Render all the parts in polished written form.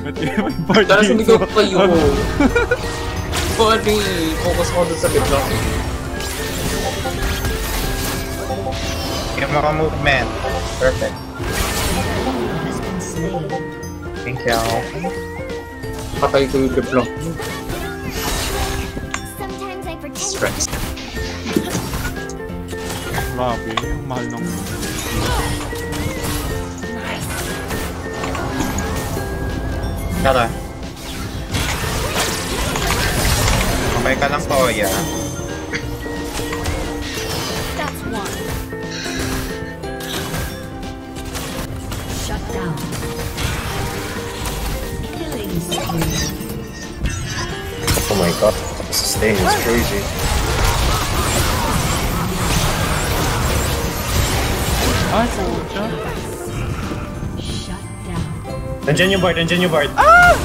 Tara sumigaw ko kayo. Pwede, focus ko dun sa bigla. Yung mga movement. Perfect. Thank you. Patay ko yung bigla. Stress. Grabe, ang mahal ng... Tara. Okay ka lang po, yeah. That's one. Shut down. Killing spree. Oh my god, this thing is crazy. Ay, pucha. Shut down. Nandiyan yung Bard, nandiyan yung Bard.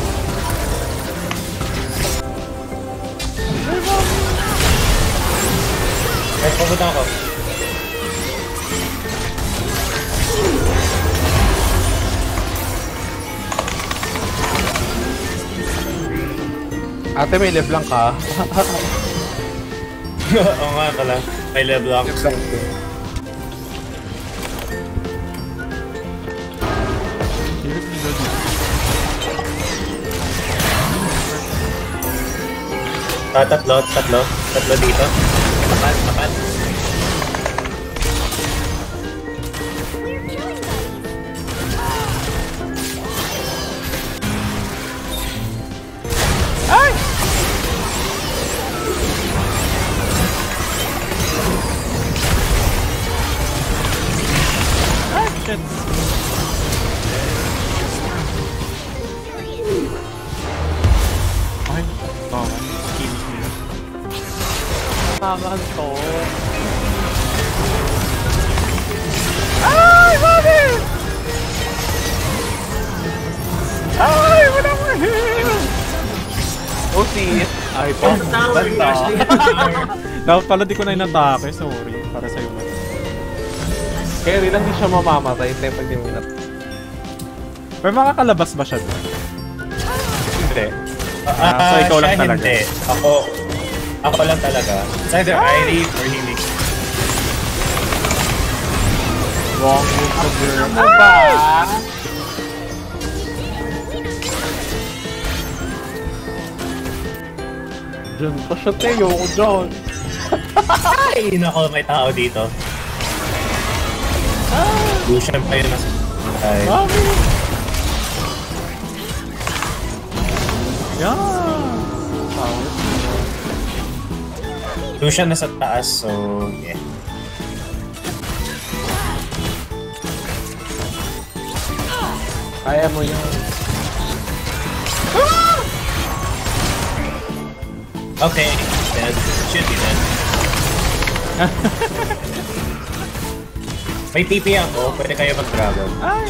Ay, papunta ako. Ate, may live lang ka. Oo nga pala. May level up. Tatlo dito. Tapat. Ay! Ay, shit. Ay, bawal. Kills me. Nakakanto. Ay, Bobby! Ay, wala mo heal! Oh, see. Ay, po. Basta. Dapat pala di ko na inatake, sorry. Para sa'yo ba? Carry lang di siya mamamatay. Tayo pag di mo inat. Pero makakalabas ba siya doon? Hindi. So ikaw lang siya talaga? Hindi. Ako lang talaga. It's either Irie or Helix. Wrong with the girl. Ano ba? Diyan pa siya, Teo. Ako dyan. Ay, nako, may tao dito. Lucian pa yun nasa... Ay. Mami! Yeah! Lucian nasa taas, so yeah. Kaya mo yan. Okay, dead. Should be dead. May TP ako, pwede kayo mag-dragon. Ay!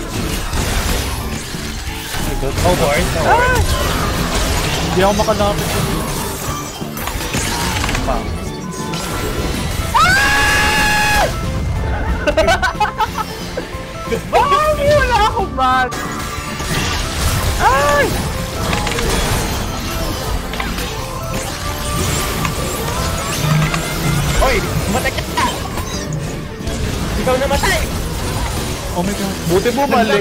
Oh, ward. Hindi ako makalapit sa dito. Pa. Mami, wala akong man! Ay! Hoy! Matay ka! Ikaw namatay! Oh my god. Buti mo mali.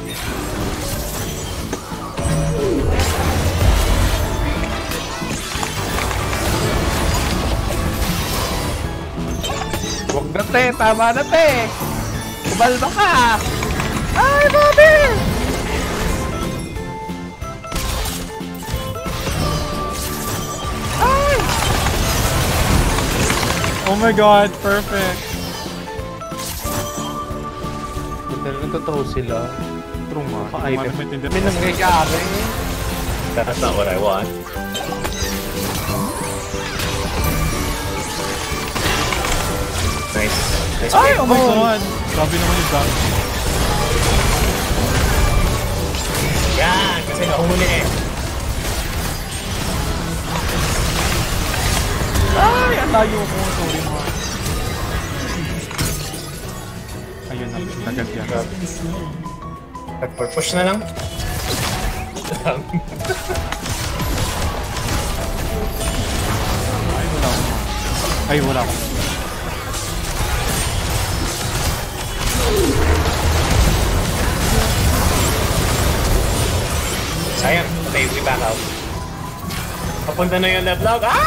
Huwag na, te. Tama na, te. Kumalma ka. Ay, Bobby! Ay! Oh my god, perfect. Talagang totoo sila. True nga. Pa-item. May May nangyayari. That's not what I want. Nice. Nice. Ay, oh my god! Grabe naman yung damage. Yan! Kasi naumuli eh. Ay, ang layo ko. Sorry mo. Ayun na, agad yan. Nag-push na lang. lang. Ay, wala ako. Sayang, okay, we back out. Papunta na yung level. Ah!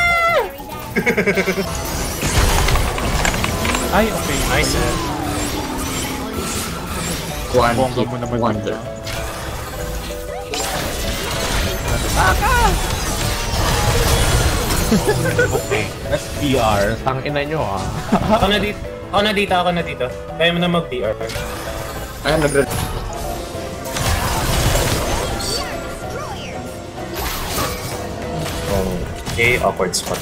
Ay, okay. Nice. One Bongga hit mo naman wonder. SPR, tangina nyo ah. Ako na dito. Ako na dito. Kaya mo na mag-DR. Ayun, Okay, awkward spot.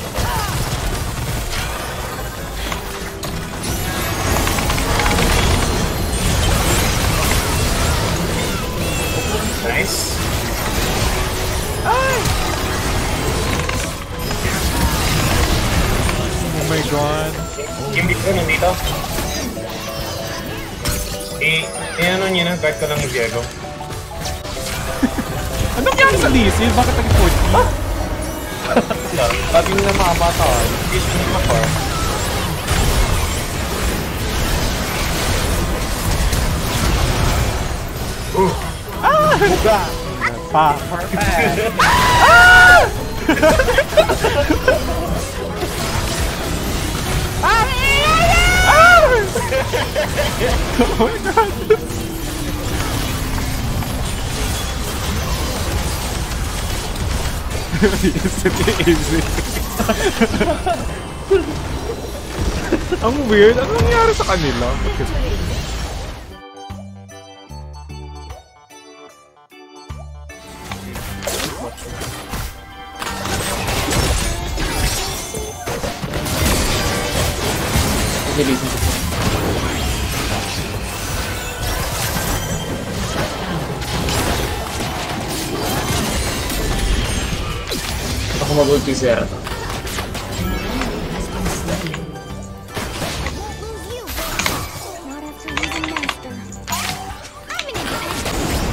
Nice. Oh my god. Yung dito, nandito. Ano niya na, guard ko lang yung Diego. Anong nangyari sa Lisil? Bakit naging 40? Laging na makabatay. Hindi siya naman ako. Pa. Oh my god. Easy. Ang weird. Ano nangyari sa kanila? Bakit? Releasing ko. Ako mag-ulti si Zera. Not after losing Master. I'm an independent.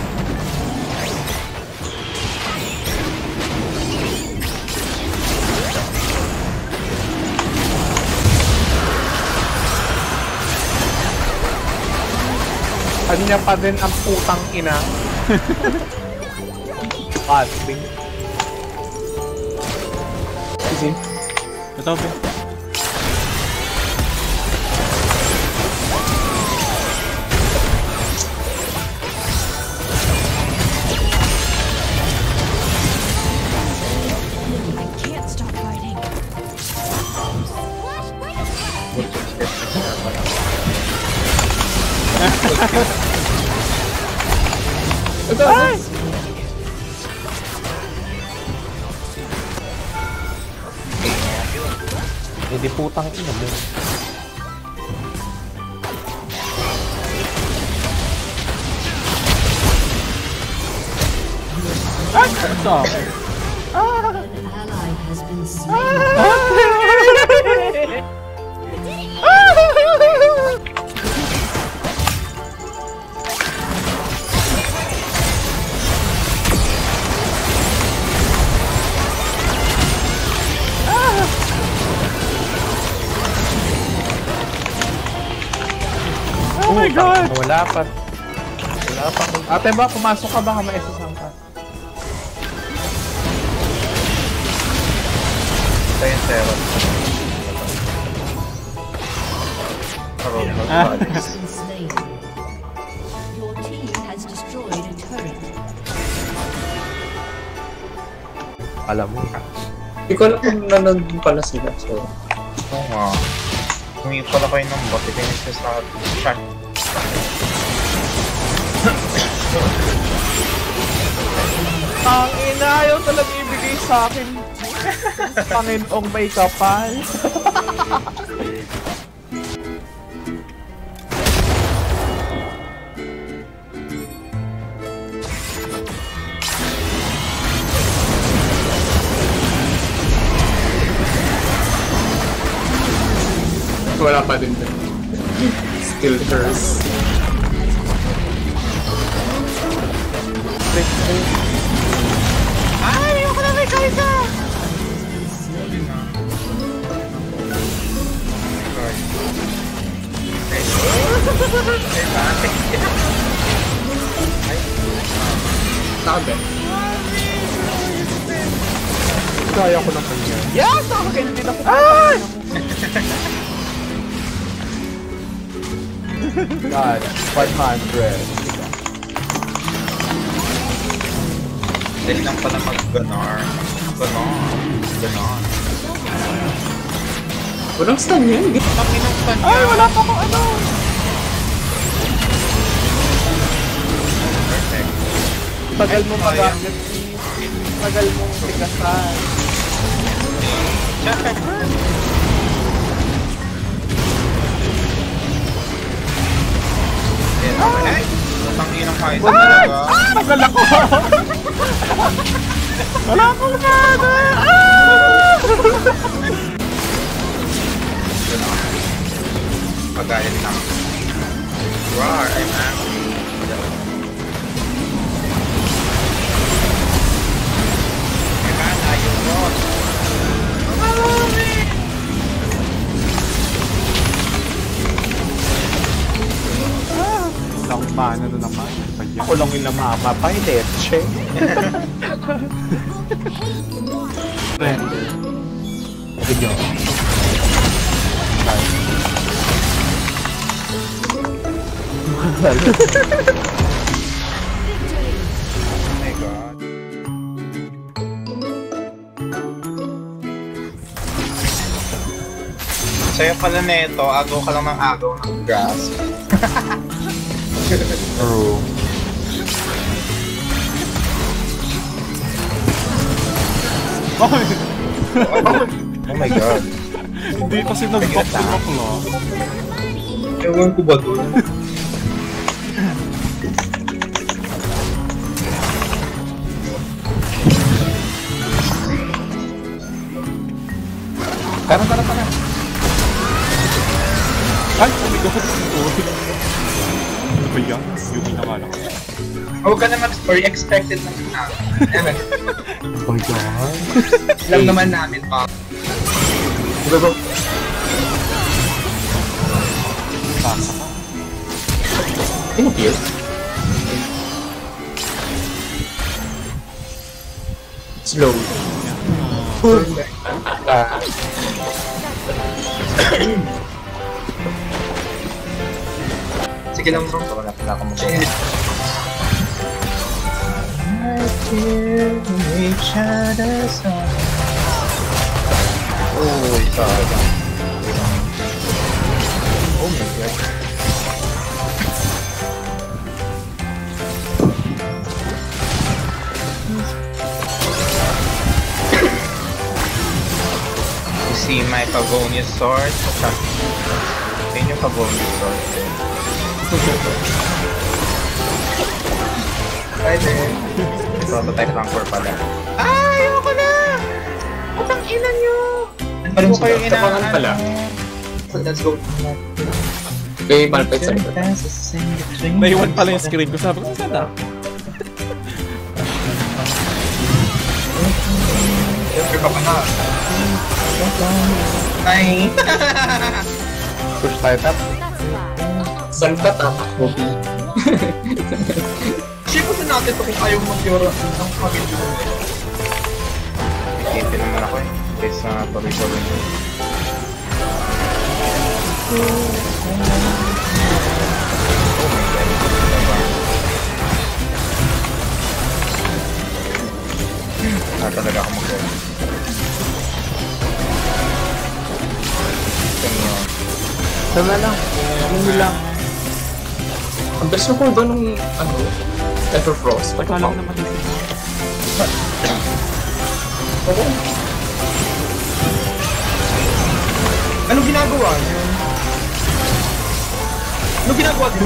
Kanya pa din ang putang ina. Casting. Easy. Ito, Ben. I can't stop fighting. Ito, Ay! Hindi putang ina mo. Ay! Ito. An ally has been slain. Oh my god! Wala pa. Wala pa. Ate ba, pumasok ka baka maisasang ka? Ito yung Zero. Has been slain. Your team has destroyed a turret. Alam mo. Hindi ko alam kung nanonood pala sila. So, Oo nga. Humingi pala kayo ng bot. Itinis ko sa chat. Ang ina, ayaw talaga ibigay sa akin. Panginoong may kapal. wala pa din. Still hers. Nakabe. Kaya ko naman yan. Yes! Nakakain din ako. Ay! God, 500. Dali lang pala mag-ganar. Ganar. Walang stun yan. Pakinang stun Ay, yan. wala pa ko ano. Perfect. Tagal mo magamit. Tagal mong tigasan. Check. Ay! Pakinang Kai'Sa talaga. Tagal ako. Wala akong mana. Pagalit lang. Roar, I'm angry. Kailan ayaw mo? Isang mana na naman. Pagyan. Ako lang yung namamapay, leche. Friend. Video. Oh my god. Sa'yo pala neto, agaw ka lang ng agaw ng grass. True. Oh my god. Hindi kasi nag-pop yung ako. Ewan ko ba doon? Tara. Ay! Oh my god! Ano ba yan? Yung inakala ko. Huwag ka na mag-story, expected naman namin. Oh my god. Alam naman namin pa. Sino cute? Slow. Sige lang bro. So, wala pala akong mag-share. Oh, sayang. Oh my god. You see my Pavonia sword? Yun yung Pavonia sword. Pwede. Prototype lang for pala. Ay, ayoko na! Atang ina nyo! Ano ko kayo Tapangan pala. So let's go. May malpite sa likod. Naiwan pala yung screen ko. Sabi ko, saan na? Siyempre pa na. Ay! Push tayo tap. Saan ka tapak mo? Sipusin natin ito kung ayaw mag-yora ng pag-ibig. Ikipin naman ako eh. Kaysa tuloy-tuloy nyo. Oh my god. Talaga ako mag-yora. Tama lang. Ano lang. Ang best na cooldown nung ano, Everfrost. Akala ko naman ito. Oo. Anong ginagawa niyo? Anong ginagawa niyo?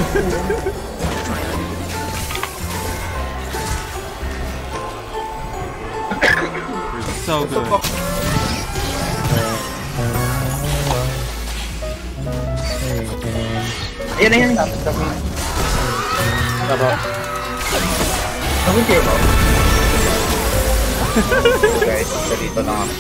So good. Ayan na yan. Tapos Ako kayo ba? guys, so dito lang ako.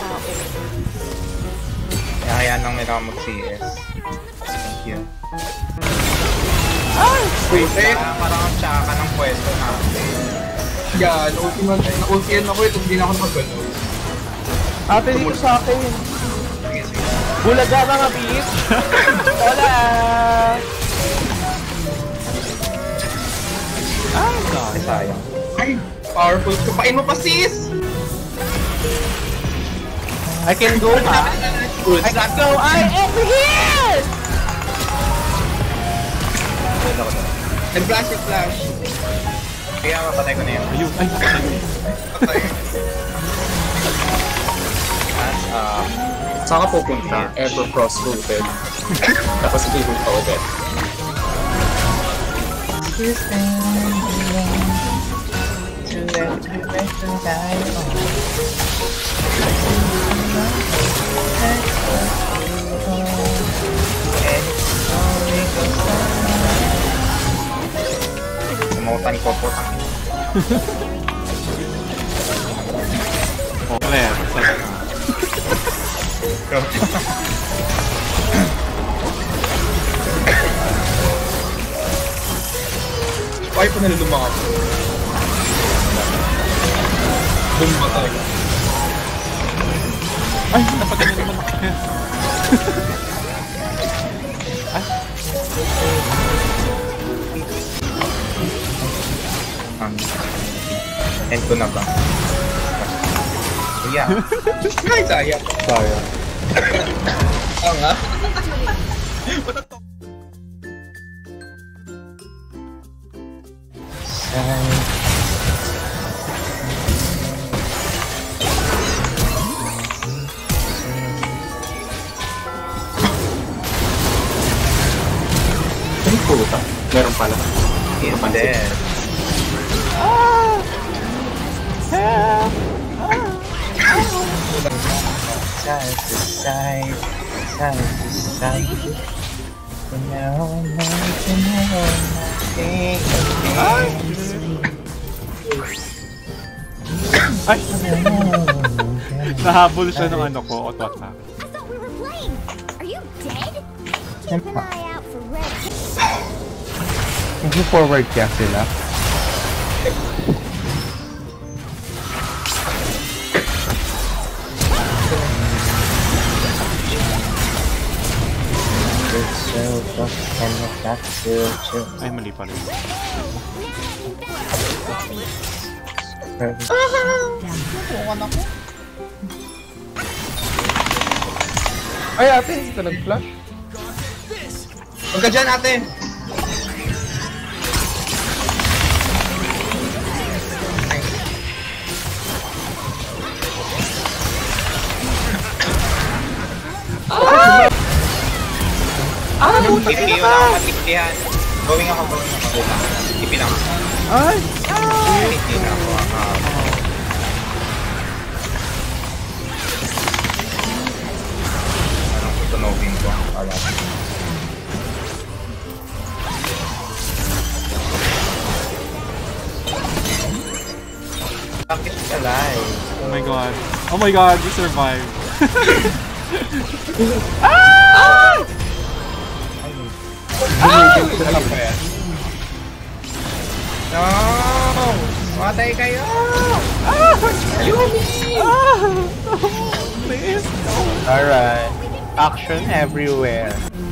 Kaya lang nila mag-CS. Thank you. Wait, parang ang tsaka ng pwesto na. Yan, na-ultiman ako ito, hindi na ako nakagano. Ate, dito sa akin. Bulaga mga beat! Hola! Ay, God. Ay, sayang. Ay, powerful. Kapain mo pa, sis! I can go, ha? I can go! I am here! Nag-flash yung flash. Kaya mapatay ko na yun. Ayun, ay, nakatayo. Patay. Saan ka pupunta? Ever cross-rooted. Tapos i-root ka ulit. Umutan ko po tang. Oh, Claire, saan ka? Why pa naluluma ako? Bumba talaga. Ay, napagano naman ako. End ko na ba? Yeah. Ay, sayang. Sayang. Oo nga. Ay, puta. Meron pala. Hindi. Side to side, side to side. Ay! Nahabol siya ng ano ko, auto attack. I thought we were playing. Are you dead? Keep an eye out for red. Hindi forward kaya sila. Ay, mali pala. Ay, ate, hindi ka nag-flash? Huwag ka dyan, ate! Tipi yun ako matipihan. Going ako. Tipi lang ako. Ay! Tipi lang ako. Anong tutunogin ko? Wala. Bakit ka live? Oh my god. Oh my god, we survived. No! Matay kayo! Alright. Action everywhere.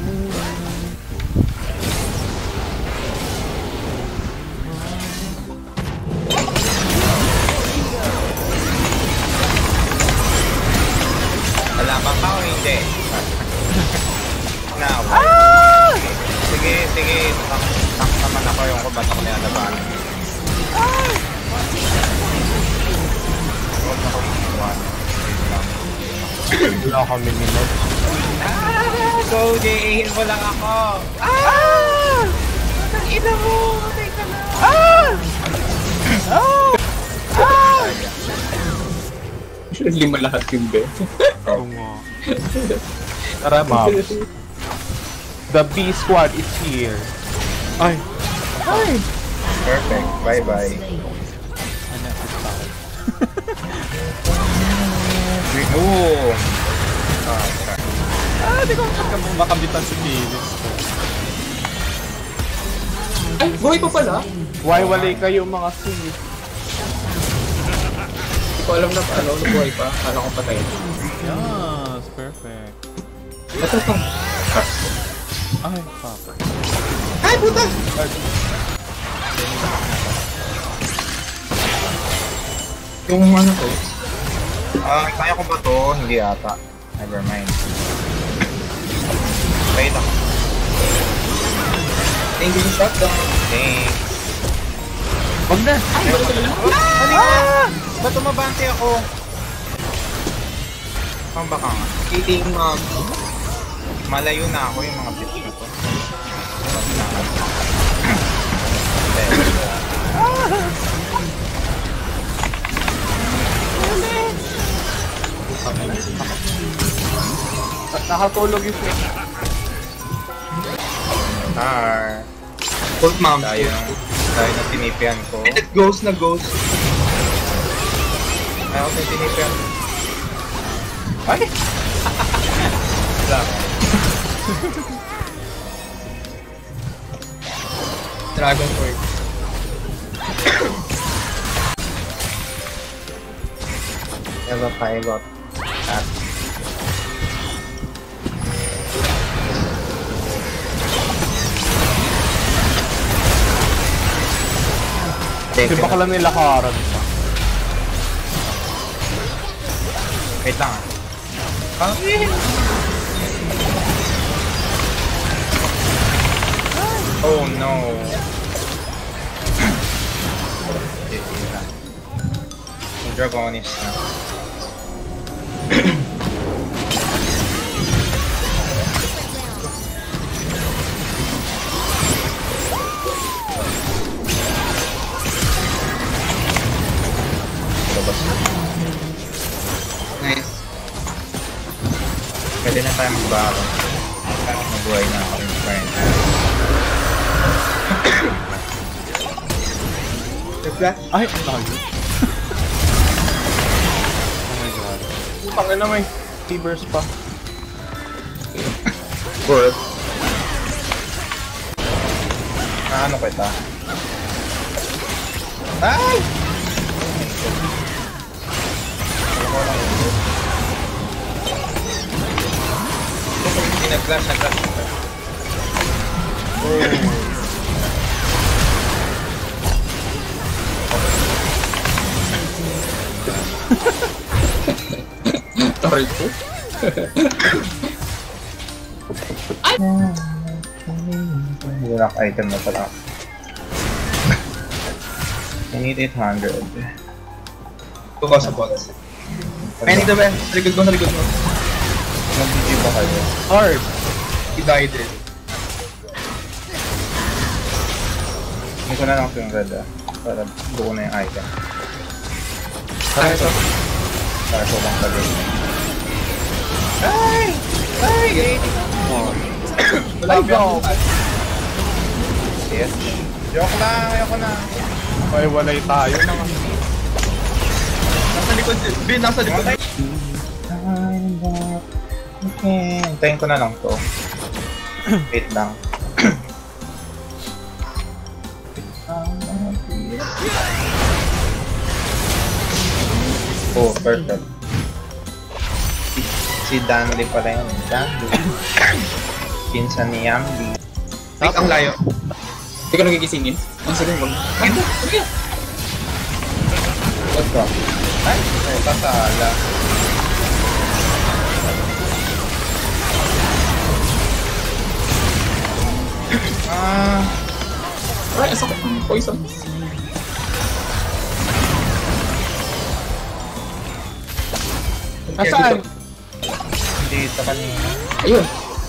Alaman ka o hindi? Now. Sige. Tank naman ako yung kubat ako nilalaban. Huwag na ko iiwan. Wala kami minot. Go, Jay! Heal mo lang ako! Ang ina mo! Matay ka na! Lima lahat yung be. Oo nga. Tara, Mobs. The B squad is here. Ay! Perfect. Bye-bye. Ooh! Ah, di ko makambitan si Felix. Ay, buhay pa pala. Walay kayo mga king. Hindi ko alam na ano, buhay pa. Kala ko patay. Yes, perfect. Ito pa. Ay, fuck. Ay, puta! Yung ano ko. Kaya ko ba to? Hindi ata. Never mind. Wait ako. Thank you, shotgun. Thanks. Wag na! Halika! Ba't umabante ako? Pang baka nga. Eating, Malayo na ako yung mga bitch na to. Nakatulog yung swing. Cold mom. Tayo na tinipian ko. And it goes na ghost. Ayaw na tinipian. Ay! Dragon Sword. Eva Pilot. At Kasi baka lang nilakaran pa. wait lang ah. Oh no. Yung Dragonis na. Nice. Pwede na tayo magbaro. Mabuhay na ako yung friend. Nag-flash. Ay, layo. Oh my god. Pangin na may T-burst pa. Good. Ano kita? Ay! Hindi nag-flash. Sorry po. Lock item na pala. I need 800. Ito ka sa box. Ay, dito ba? Sa likod mo. Mag-GG ba kayo? Hard! He died eh. Hindi ko na lang yung red ah. Para buo na yung item. Ay, ito. Para ko lang pala. Wala go. Yes. Joke lang, ayoko na. Ay, walay tayo mga. Nasa likod. Ben, nasa likod. Okay, hintayin ko na lang to. Wait lang. Oh, perfect. Si Danley pala yun. Danley. Pinsan ni Yambi. Wait, ang layo. Hindi ka nagigisingin? Ang sige, wag. What's wrong? Ay, kasala. Ay, asa ko ang poison. Nasaan? Dito kanina. Ayun.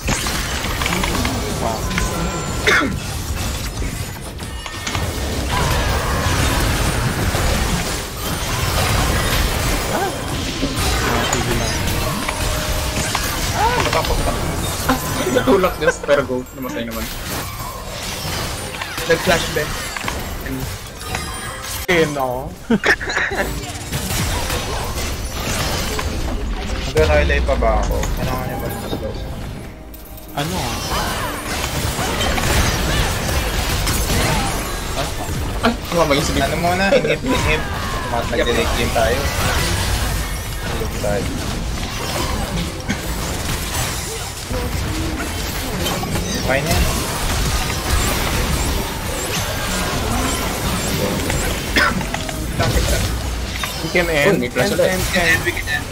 Natulak just pero go. Namatay naman. Nag-flash ba? Eh, no. Mag-highlight pa ba ako? Kailangan niya ba mas close? Ano? Ay, kamamay yung sige. Ano muna, inhib. Nag-delay game tayo. Tulog tayo. Fine yan. We can Oh, end. may flash ulit. We can end.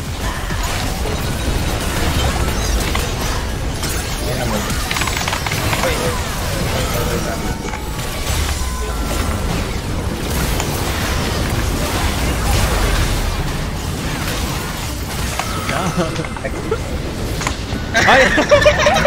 Yan naman. Ay!